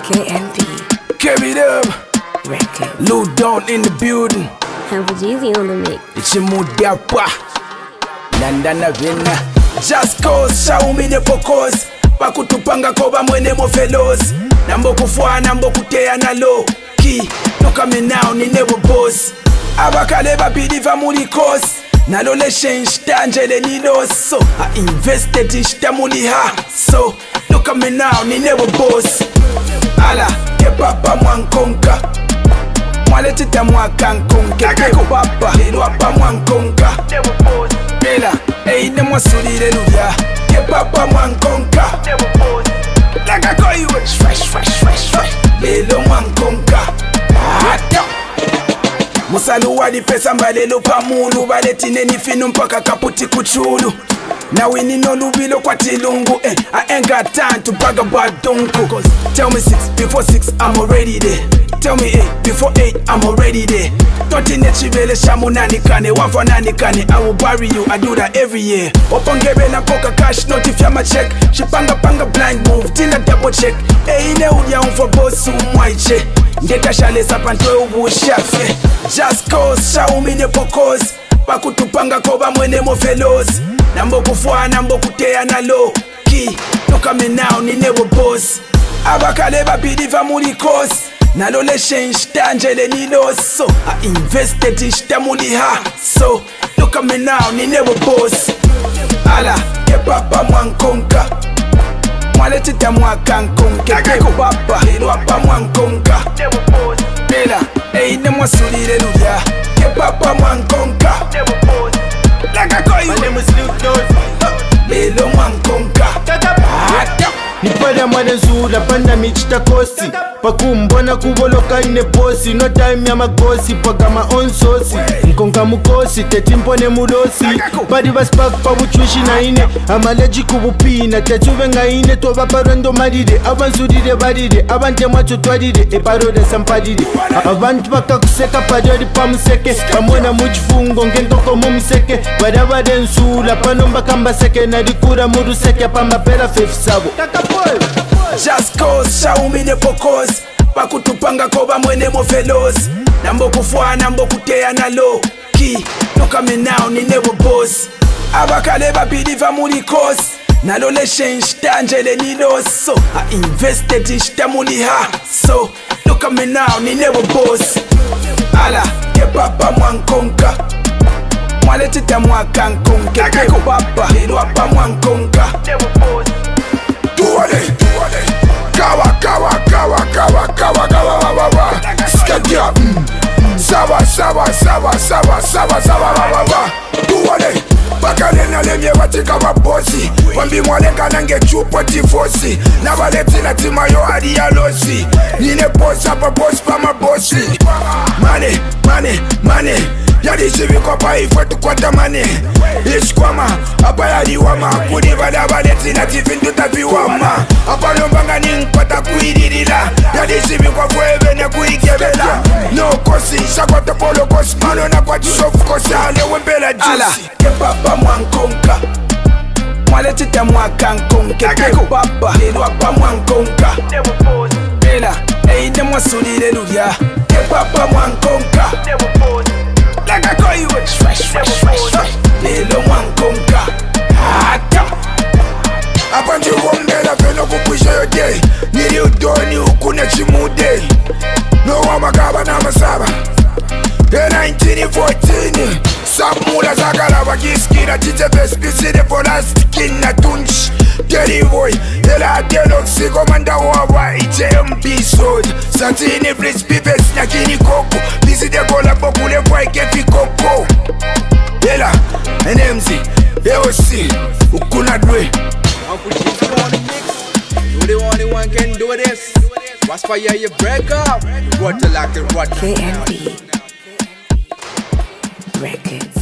KMP. Carry it up. Record. Lou down in the building. Humph on the mix. It's your mood pa. Nandana vina. Just cause, shaumi ne focus. Pakutupanga koba mwene mo fellows. Nambo kufua, nambo kutea na low. Key, look at me now, ni nebo boss. Abakale bapiliva muli cause. Nalole change tangele ni loss. So, I invested in shtamuli ha. So, look at me now, ni nebo boss. Ala, ke papa mwankonka. Mwale tita mwakankonke. Keko papa, lelo apa mwankonka. Nebo boss. Bela, ne mwasulile luya. Ke papa mwankonka. Nebo boss. Laka koyu, fresh. Lelo mwankonka. Ato. Musalu wadi pesa mbalelo pamulu. Baletine ni finu mpaka kaputi kuchulu. Now we need no lubilo kwa tilungu. I ain't got time to brag about dunku. Cause tell me 6 before 6 I'm already there. Tell me 8 before 8 I'm already there. Totine chivele shamu nani kane. Wafa nani kane. I will bury you, I do that every year. Opongebe na poka cash note if my check. She panga blind move till I double check. Ine udia for boss umwaiche. Ngeka shale sapantwe ubu shafe. Just cause shaumi ne pokos. Pakutupanga koba mwene mo fellows. Nambo kufua, nambo kutea na low. Key, look at me now, ni nebo boss. Abakale bapiliva muli cause. Nalole change tangele ni loss. So, I invested in shtamuli ha. So, look at me now, ni nebo boss. Ala, ke papa mwankonka. Mwale tita mwakankonke. Keko papa, lelo apa mwankonka. Nebo boss. Bela, ne mwasulile luya. Ke papa mwankonka. Nebo boss. Laka koyu. My name is Luke. Lelo mwankonka. Nipada mwana zula panda michita kosi. Pakumbona kuboloka ine posi. No time ya magosi pagama on sosi. Nkonka mukosi tetimpone mulosi. Badi baspak pa buchushi na ine. Amaleji kubupina tetuve nga ine. Toba parando maride. Abanzuride baride. Abante macho twadide. Eparode sampadide. Abantu baka kuseka padori pa museke. Pamona mujifungo ngentoko mumuseke. Badabade nsula panomba kamba seke. Nadikura muru seke pamba pera fefisabo. Just cause, shaumi ne pokos. Pakutupanga koba mwene mo fellows. Nambo kufua, nambo kutea na low. Key, look at me now, ni nebo boss. Abakale bapiliva muli cause. Nalole change tangele ni loss. So, I invested in shtamuli ha. So, look at me now, ni nebo boss. Ala, ke papa mwankonka. Mwale tita mwakankonke. Keko papa, lelo apa mwankonka. Nebo boss. Kawa Skadia Sawa Duwale Bakale na lemye watika wabosi Wambi mwalenga nange chupo tifosi Na waleti na tima yo adi ya losi Nine boss hapa boss pa mabosi Money Yadi shivi kwa pa ifwetu kwa tamane Ishkwama Apa yadi wama Kudi bada baleti na tifindu tafi wama Apa lombanga ninkwata kuidirila Yadi shivi kwa kweve ne kuikebela No kosi Shakwa tepolo kosi Mano na kwa chisofu kosi Ale wembela juicy Ala Ke papa mwankonka Mwale tita mwakankonke Keko papa Lelo apa mwankonka Nebo boss Bela ne mwasulile luya Ke papa mwankonka Nebo boss Laka koyu fresh. Lelo mwankonka. Ato. Apanji wombela peno kupusha yo day. Nili udoni ukune chimude. No wamakaba na masaba. 1914 Samula zakala wakiskira Chitepe spiside polastikin na tunch Deli boy Ela deloxi komanda wawa HMP sold Satini blitz pipes na kini koko Biside kola bokule kwa ikefi koko Ela NMZ AOC Ukuna dwe Humph on the mix. You the only one can do this. What's for you break up? What to like the what? KMP. Records.